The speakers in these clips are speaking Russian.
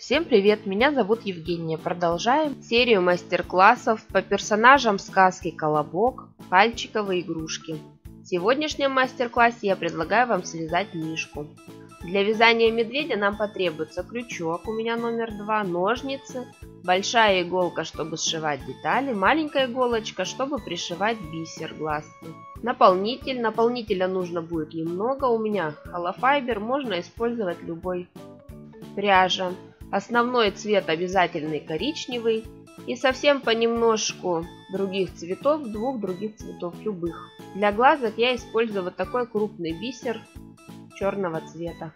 Всем привет, меня зовут Евгения. Продолжаем серию мастер-классов по персонажам сказки «Колобок», пальчиковые игрушки. В сегодняшнем мастер-классе я предлагаю вам связать мишку. Для вязания медведя нам потребуется крючок, у меня номер 2, ножницы, большая иголка, чтобы сшивать детали, маленькая иголочка, чтобы пришивать бисер глазки. Наполнитель. Наполнителя нужно будет немного, у меня холофайбер, можно использовать любой. Пряжа. Основной цвет обязательный коричневый и совсем понемножку других цветов, двух других цветов, любых. Для глазок я использую вот такой крупный бисер черного цвета.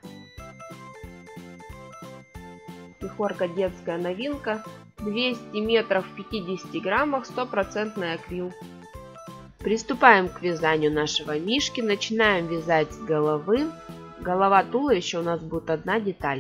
Мехорка детская новинка, 200 метров в 50 граммах, 100% акрил. Приступаем к вязанию нашего мишки. Начинаем вязать с головы. Голова туловища у нас будет одна деталь.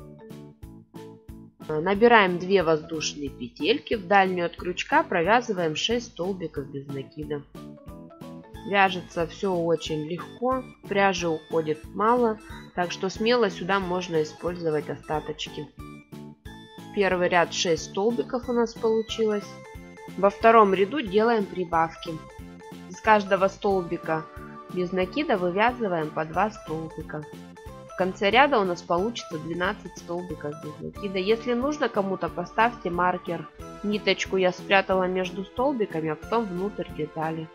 Набираем 2 воздушные петельки, в дальнюю от крючка провязываем 6 столбиков без накида. Вяжется все очень легко, пряжи уходит мало, так что смело сюда можно использовать остаточки. Первый ряд 6 столбиков у нас получилось. Во втором ряду делаем прибавки. Из каждого столбика без накида вывязываем по 2 столбика. В конце ряда у нас получится 12 столбиков без накида. Если нужно кому-то, поставьте маркер. Ниточку я спрятала между столбиками, а потом внутрь детали.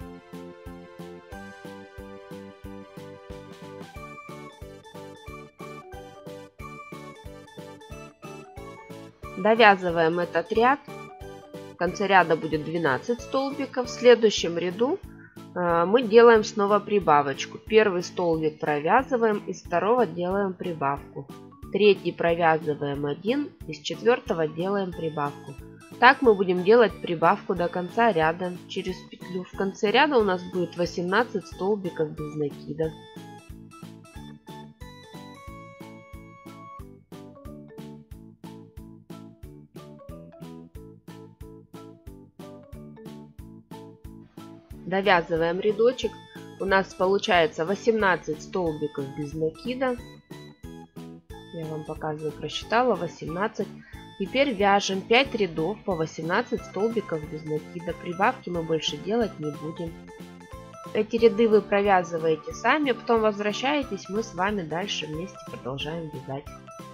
Довязываем этот ряд. В конце ряда будет 12 столбиков. В следующем ряду мы делаем снова прибавочку. Первый столбик провязываем, из второго делаем прибавку. Третий провязываем 1, из четвертого делаем прибавку. Так мы будем делать прибавку до конца ряда через петлю. В конце ряда у нас будет 18 столбиков без накида. Довязываем рядочек. У нас получается 18 столбиков без накида. Я вам показываю, просчитала 18. Теперь вяжем 5 рядов по 18 столбиков без накида. Прибавки мы больше делать не будем. Эти ряды вы провязываете сами, потом возвращаетесь, мы с вами дальше вместе продолжаем вязать.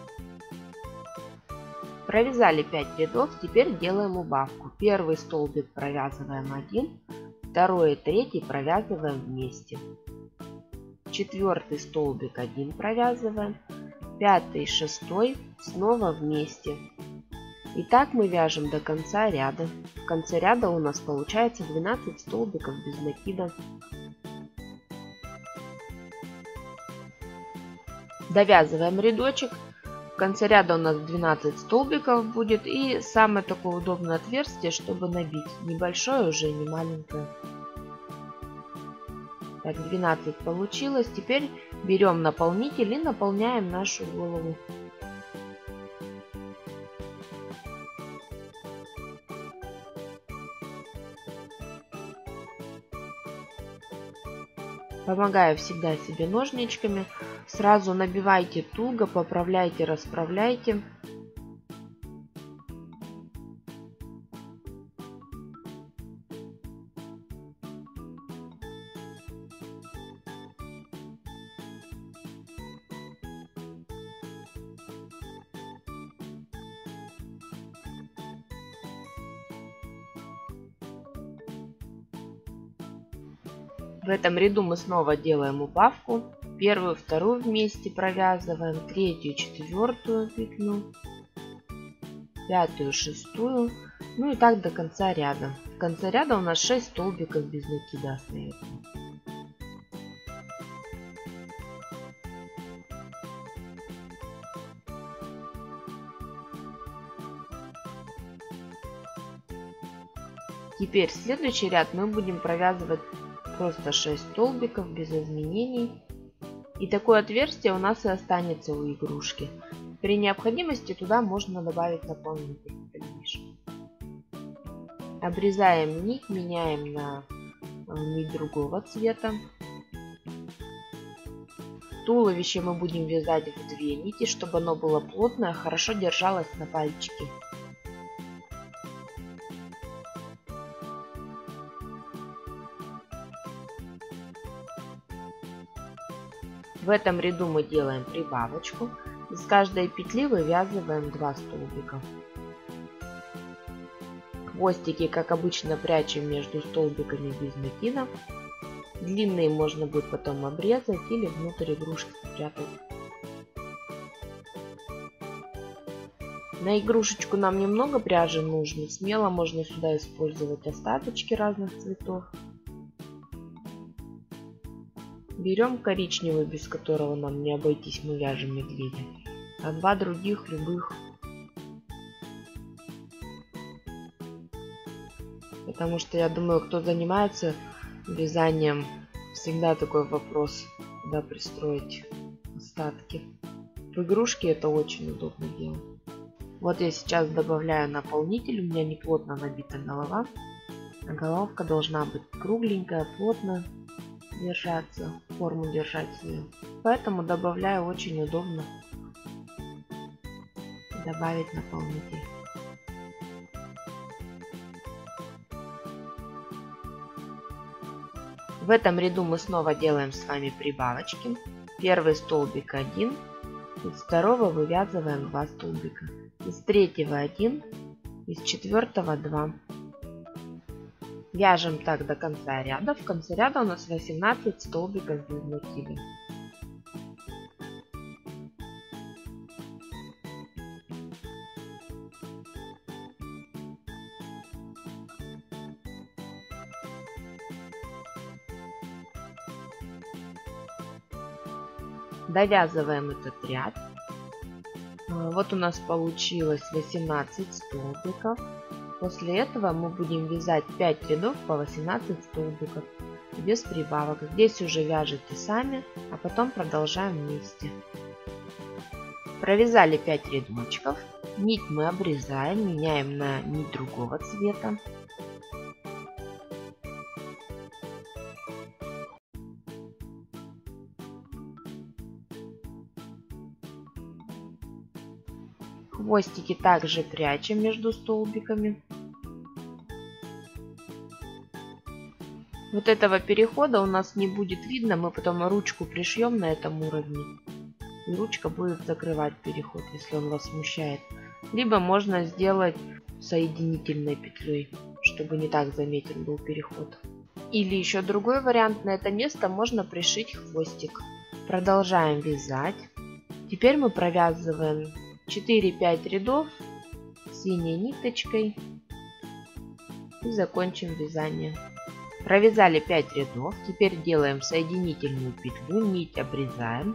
Провязали 5 рядов, теперь делаем убавку. Первый столбик провязываем 1. Второй и третий провязываем вместе. Четвертый столбик 1 провязываем. Пятый и шестой снова вместе. И так мы вяжем до конца ряда. В конце ряда у нас получается 12 столбиков без накида. Довязываем рядочек. В конце ряда у нас 12 столбиков будет. И самое такое удобное отверстие, чтобы набить. Небольшое уже, не маленькое. Так, 12 получилось. Теперь берем наполнитель и наполняем нашу голову. Помогаю всегда себе ножничками. Сразу набивайте туго, поправляйте, расправляйте. В этом ряду мы снова делаем убавку. Первую, вторую вместе провязываем, третью, четвертую петлю, пятую, шестую, ну и так до конца ряда. В конце ряда у нас 6 столбиков без накида остается. Теперь следующий ряд мы будем провязывать просто 6 столбиков без изменений. И такое отверстие у нас и останется у игрушки. При необходимости туда можно добавить наполнитель. Обрезаем нить, меняем на нить другого цвета. Туловище мы будем вязать в 2 нити, чтобы оно было плотное, хорошо держалось на пальчике. В этом ряду мы делаем прибавочку. Из каждой петли вывязываем 2 столбика. Хвостики, как обычно, прячем между столбиками без накида. Длинные можно будет потом обрезать или внутрь игрушки спрятать. На игрушечку нам немного пряжи нужно. Смело можно сюда использовать остаточки разных цветов. Берем коричневый, без которого нам не обойтись, мы вяжем медведя. А 2 других любых. Потому что я думаю, кто занимается вязанием, всегда такой вопрос, куда пристроить остатки. В игрушке это очень удобно делать. Вот я сейчас добавляю наполнитель, у меня не плотно набита голова. А головка должна быть кругленькая, плотно держаться, форму держать свою. Поэтому добавляю, очень удобно добавить наполнитель. В этом ряду мы снова делаем с вами прибавочки. Первый столбик 1, из второго вывязываем 2 столбика, из третьего 1, из четвертого 2. Вяжем так до конца ряда. В конце ряда у нас 18 столбиков без накида. Довязываем этот ряд. Вот у нас получилось 18 столбиков. После этого мы будем вязать 5 рядов по 18 столбиков без прибавок. Здесь уже вяжете сами, а потом продолжаем вместе. Провязали 5 рядочков. Нить мы обрезаем, меняем на нить другого цвета. Хвостики также прячем между столбиками. Вот этого перехода у нас не будет видно, мы потом ручку пришьем на этом уровне. И ручка будет закрывать переход, если он вас смущает. Либо можно сделать соединительной петлей, чтобы не так заметен был переход. Или еще другой вариант, на это место можно пришить хвостик. Продолжаем вязать. Теперь мы провязываем 4-5 рядов синей ниточкой и закончим вязание. Провязали 5 рядов. Теперь делаем соединительную петлю, нить обрезаем,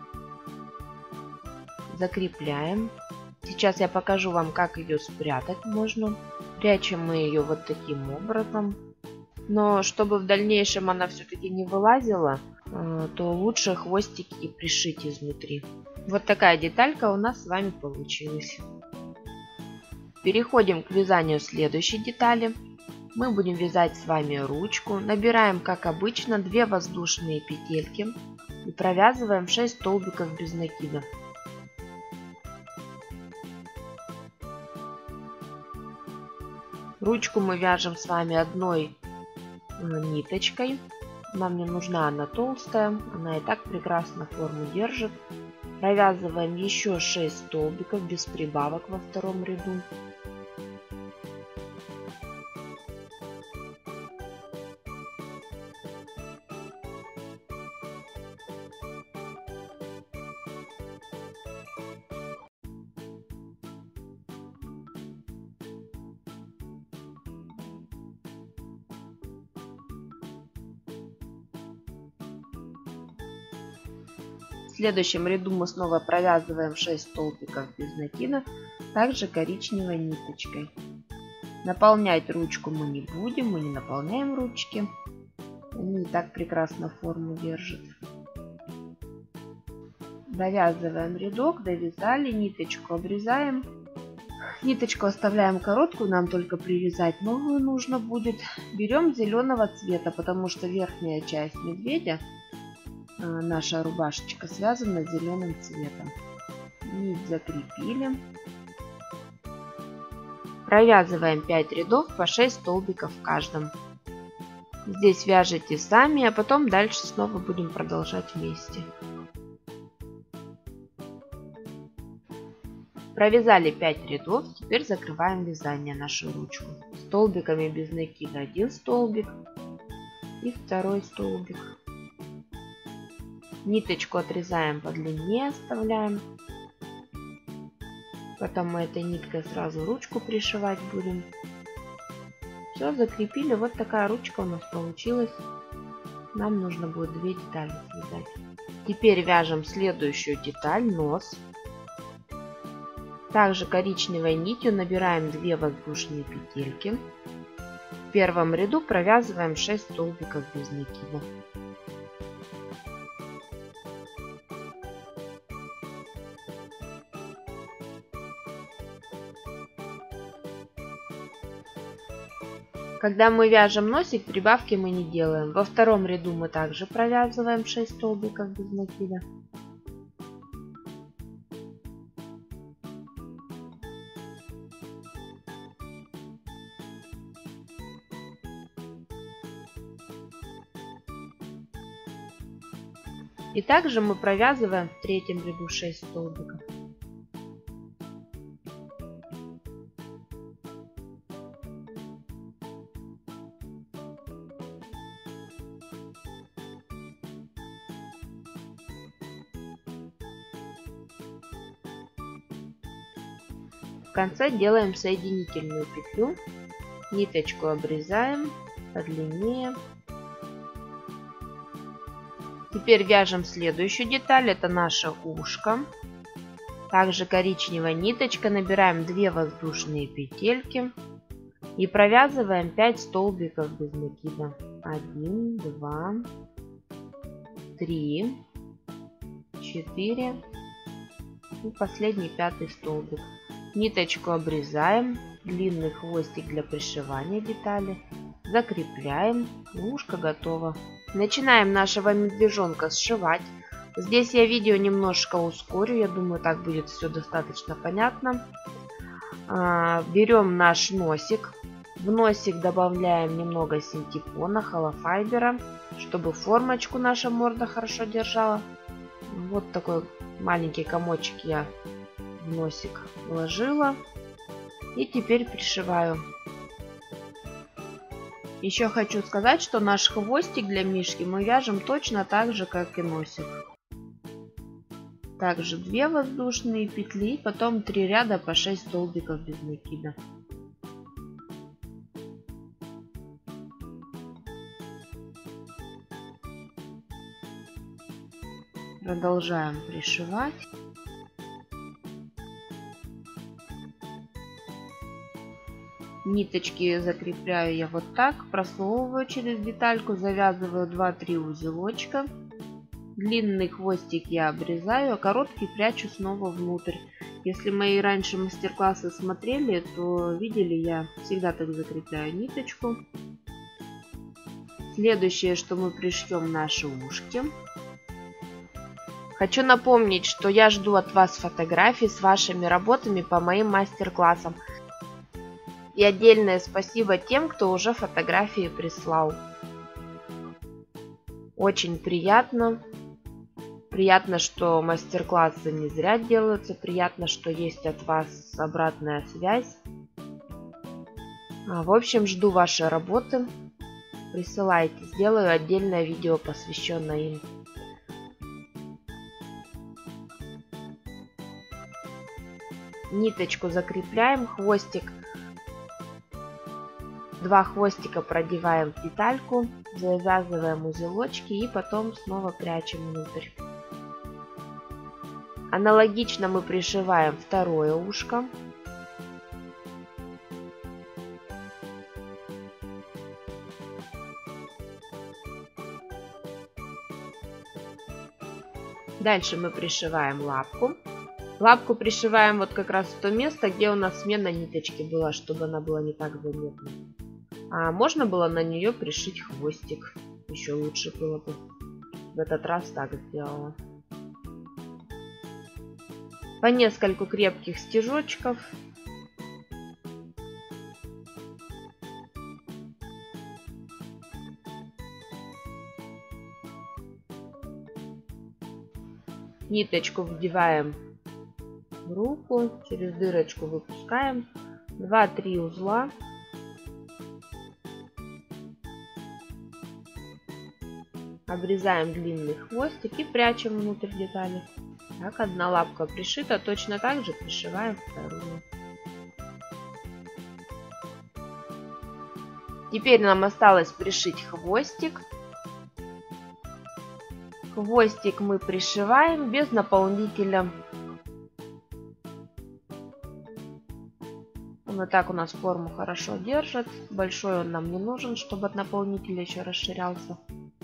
закрепляем. Сейчас я покажу вам, как ее спрятать можно. Прячем мы ее вот таким образом. Но чтобы в дальнейшем она все-таки не вылазила, то лучше хвостики пришить изнутри. Вот такая деталька у нас с вами получилась. Переходим к вязанию следующей детали. Мы будем вязать с вами ручку. Набираем, как обычно, 2 воздушные петельки и провязываем 6 столбиков без накида. Ручку мы вяжем с вами одной ниточкой. Нам не нужна она толстая, она и так прекрасно форму держит. Провязываем еще 6 столбиков без прибавок во втором ряду. В следующем ряду мы снова провязываем 6 столбиков без накида, также коричневой ниточкой. Наполнять ручку мы не будем, мы не наполняем ручки. Они и так прекрасно форму держат. Довязываем рядок, довязали, ниточку обрезаем. Ниточку оставляем короткую, нам только привязать новую нужно будет. Берем зеленого цвета, потому что верхняя часть медведя наша рубашечка связана зеленым цветом. Нить закрепили. Провязываем 5 рядов по 6 столбиков в каждом. Здесь вяжите сами, а потом дальше снова будем продолжать вместе. Провязали 5 рядов, теперь закрываем вязание нашу ручку. Столбиками без накида 1 столбик и 2 столбик. Ниточку отрезаем по длине, оставляем. Потом мы этой ниткой сразу ручку пришивать будем. Все, закрепили. Вот такая ручка у нас получилась. Нам нужно будет 2 детали связать. Теперь вяжем следующую деталь, нос. Также коричневой нитью набираем 2 воздушные петельки. В первом ряду провязываем 6 столбиков без накида. Когда мы вяжем носик, прибавки мы не делаем. Во втором ряду мы также провязываем 6 столбиков без накида. И также мы провязываем в третьем ряду 6 столбиков. В конце делаем соединительную петлю, ниточку обрезаем подлиннее. Теперь вяжем следующую деталь, это наше ушко. Также коричневой ниточкой набираем 2 воздушные петельки и провязываем 5 столбиков без накида. 1, 2, 3, 4 и последний 5 столбик. Ниточку обрезаем, длинный хвостик для пришивания детали, закрепляем, ушко готово. Начинаем нашего медвежонка сшивать. Здесь я видео немножко ускорю, я думаю, так будет все достаточно понятно. Берем наш носик, в носик добавляем немного синтепона, холофайбера, чтобы формочку наша морда хорошо держала. Вот такой маленький комочек я в носик вложила. И теперь пришиваю. Еще хочу сказать, что наш хвостик для мишки мы вяжем точно так же, как и носик. Также 2 воздушные петли, потом 3 ряда по 6 столбиков без накида. Продолжаем пришивать. Ниточки закрепляю я вот так, просовываю через детальку, завязываю 2-3 узелочка. Длинный хвостик я обрезаю, а короткий прячу снова внутрь. Если мои раньше мастер-классы смотрели, то видели, я всегда так закрепляю ниточку. Следующее, что мы пришьем наши ушки. Хочу напомнить, что я жду от вас фотографий с вашими работами по моим мастер-классам. И отдельное спасибо тем, кто уже фотографии прислал. Очень приятно. Приятно, что мастер-классы не зря делаются. Приятно, что есть от вас обратная связь. В общем, жду ваши работы. Присылайте. Сделаю отдельное видео, посвященное им. Ниточку закрепляем, хвостик. 2 хвостика продеваем в детальку, завязываем узелочки и потом снова прячем внутрь. Аналогично мы пришиваем второе ушко. Дальше мы пришиваем лапку. Лапку пришиваем вот как раз в то место, где у нас смена ниточки была, чтобы она была не так заметна. А можно было на нее пришить хвостик. Еще лучше было бы. в этот раз так сделала. По нескольку крепких стежочков. Ниточку вдеваем в руку, через дырочку выпускаем. 2-3 узла. Обрезаем длинный хвостик и прячем внутрь детали. Так, одна лапка пришита, точно так же пришиваем вторую. Теперь нам осталось пришить хвостик. Хвостик мы пришиваем без наполнителя. Вот так у нас форму хорошо держит. Большой он нам не нужен, чтобы от наполнителя еще расширялся.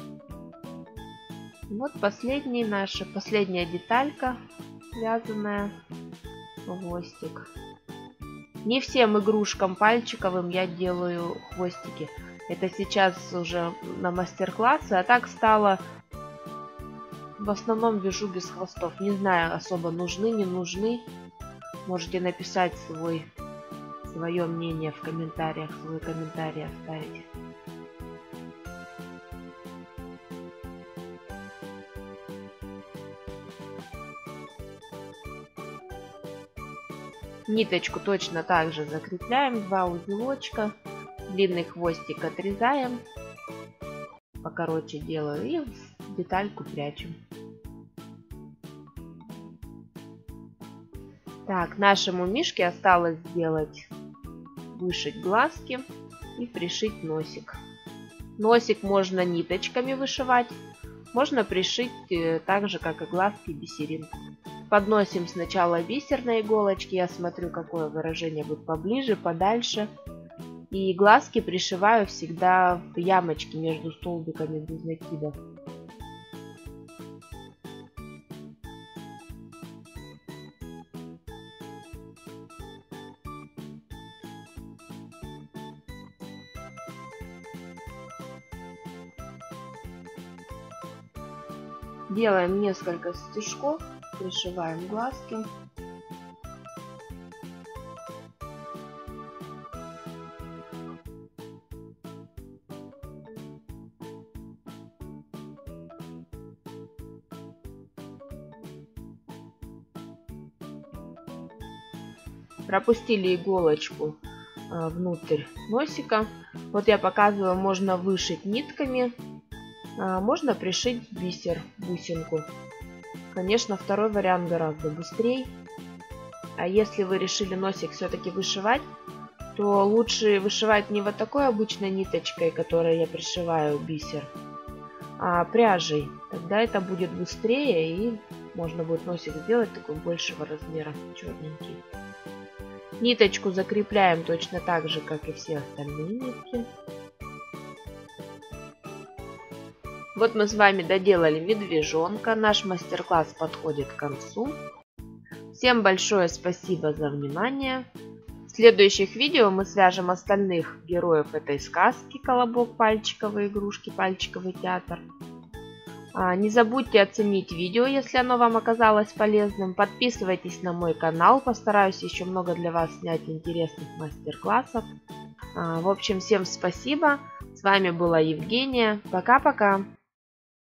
Вот последняя деталька вязаная, хвостик. Не всем игрушкам пальчиковым я делаю хвостики. Это сейчас уже на мастер-классы, а так стало. В основном вяжу без хвостов. Не знаю особо нужны, не нужны. Можете написать свое мнение в комментариях, свой комментарий оставить. Ниточку точно так же закрепляем, 2 узелочка, длинный хвостик отрезаем, покороче делаю и в детальку прячем. Так, нашему мишке осталось сделать, вышить глазки и пришить носик. Носик можно ниточками вышивать, можно пришить так же, как и глазки, бисеринку. Подносим сначала бисер на иголочке, я смотрю, какое выражение будет поближе, подальше. И глазки пришиваю всегда в ямочки между столбиками без накида. Делаем несколько стежков, пришиваем глазки. Пропустили иголочку внутрь носика. Вот я показываю, можно вышить нитками, можно пришить бисер, бусинку. Конечно, второй вариант гораздо быстрее. А если вы решили носик все-таки вышивать, то лучше вышивать не вот такой обычной ниточкой, которой я пришиваю бисер, а пряжей. Тогда это будет быстрее и можно будет носик сделать такой большего размера, черненький. Ниточку закрепляем точно так же, как и все остальные нитки. Вот мы с вами доделали медвежонка. Наш мастер-класс подходит к концу. Всем большое спасибо за внимание. В следующих видео мы свяжем остальных героев этой сказки «Колобок, пальчиковые игрушки, пальчиковый театр». Не забудьте оценить видео, если оно вам оказалось полезным. Подписывайтесь на мой канал. Постараюсь еще много для вас снять интересных мастер-классов. В общем, всем спасибо. С вами была Евгения. Пока-пока.